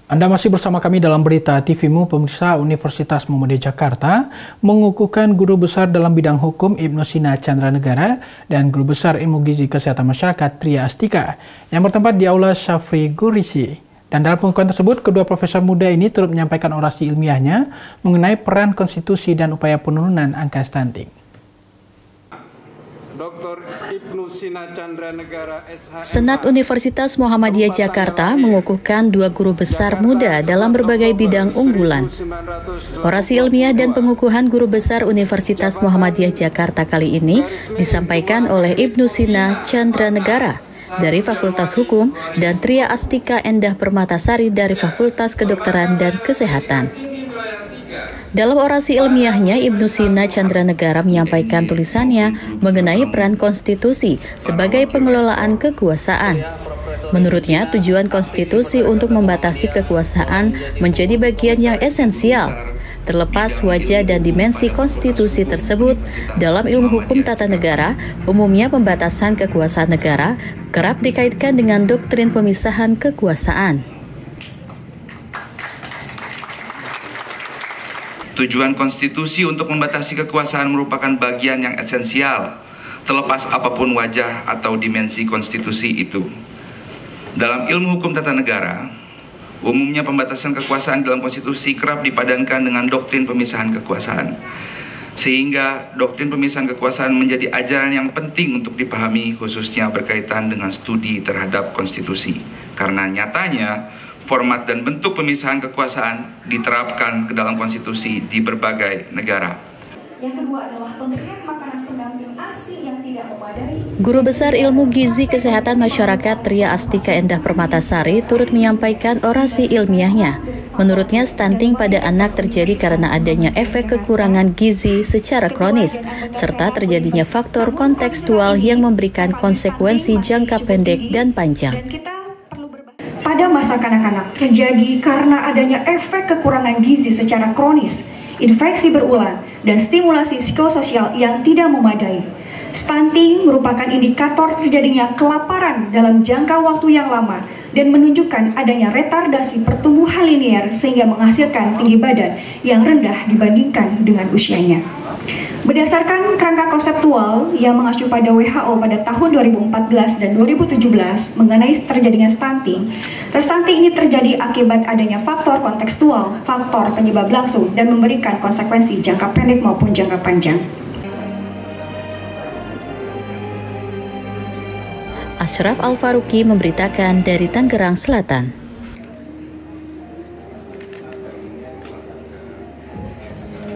Anda masih bersama kami dalam Berita TVMU. Pemirsa, Universitas Muhammadiyah Jakarta mengukuhkan Guru Besar dalam bidang hukum Ibnu Sina Chandranegara dan Guru Besar Ilmu Gizi Kesehatan Masyarakat Tria Astika yang bertempat di Aula Syafri Gurisi. Dan dalam pengukuhan tersebut, kedua profesor muda ini turut menyampaikan orasi ilmiahnya mengenai peran konstitusi dan upaya penurunan angka stunting. Dr. Ibnu Sina Chandranegara SH. Senat Universitas Muhammadiyah Jakarta mengukuhkan dua guru besar muda dalam berbagai bidang unggulan. Orasi ilmiah dan pengukuhan guru besar Universitas Muhammadiyah Jakarta kali ini disampaikan oleh Ibnu Sina Chandranegara dari Fakultas Hukum dan Tria Astika Endah Permatasari dari Fakultas Kedokteran dan Kesehatan. Dalam orasi ilmiahnya, Ibnu Sina Chandranegara menyampaikan tulisannya mengenai peran konstitusi sebagai pengelolaan kekuasaan. Menurutnya, tujuan konstitusi untuk membatasi kekuasaan menjadi bagian yang esensial. Terlepas wajah dan dimensi konstitusi tersebut, dalam ilmu hukum tata negara, umumnya pembatasan kekuasaan negara kerap dikaitkan dengan doktrin pemisahan kekuasaan. Tujuan konstitusi untuk membatasi kekuasaan merupakan bagian yang esensial, terlepas apapun wajah atau dimensi konstitusi itu. Dalam ilmu hukum tata negara, umumnya pembatasan kekuasaan dalam konstitusi kerap dipadankan dengan doktrin pemisahan kekuasaan. Sehingga doktrin pemisahan kekuasaan menjadi ajaran yang penting untuk dipahami, khususnya berkaitan dengan studi terhadap konstitusi. Karena nyatanya, format dan bentuk pemisahan kekuasaan diterapkan ke dalam konstitusi di berbagai negara. Yang kedua adalah pemberian makanan pendamping ASI yang tidak memadai. Guru Besar Ilmu Gizi Kesehatan Masyarakat Tria Astika Endah Permatasari turut menyampaikan orasi ilmiahnya. Menurutnya, stunting pada anak terjadi karena adanya efek kekurangan gizi secara kronis, serta terjadinya faktor kontekstual yang memberikan konsekuensi jangka pendek dan panjang. Pada masa kanak-kanak terjadi karena adanya efek kekurangan gizi secara kronis, infeksi berulang, dan stimulasi psikososial yang tidak memadai. Stunting merupakan indikator terjadinya kelaparan dalam jangka waktu yang lama dan menunjukkan adanya retardasi pertumbuhan linier sehingga menghasilkan tinggi badan yang rendah dibandingkan dengan usianya. Berdasarkan kerangka konseptual yang mengacu pada WHO pada tahun 2014 dan 2017 mengenai terjadinya stunting ini terjadi akibat adanya faktor kontekstual, faktor penyebab langsung, dan memberikan konsekuensi jangka pendek maupun jangka panjang. Ashraf Al-Faruqi memberitakan dari Tangerang Selatan.